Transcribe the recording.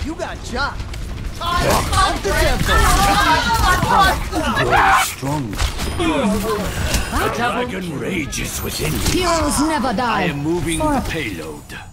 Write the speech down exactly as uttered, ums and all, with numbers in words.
You got chopped. Off the Grow strong. The dragon rages within me. Heroes never die. I am moving For the payload.